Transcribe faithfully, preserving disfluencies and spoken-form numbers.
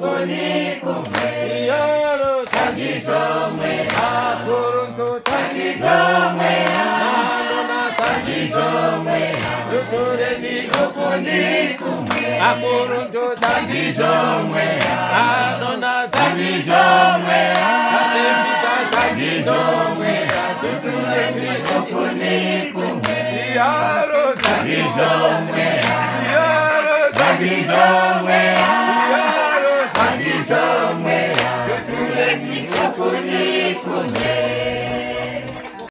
ukuni kumwe Yaro tangizomwe Akuruntu tangizomwe Nanona tangizomwe Tutureni ukuni kumwe Akuruntu tangizomwe Nanona tangizomwe Atemita tangizomwe tutureni ukuni kumwe Yaro tangizomwe Yaro tangizomwe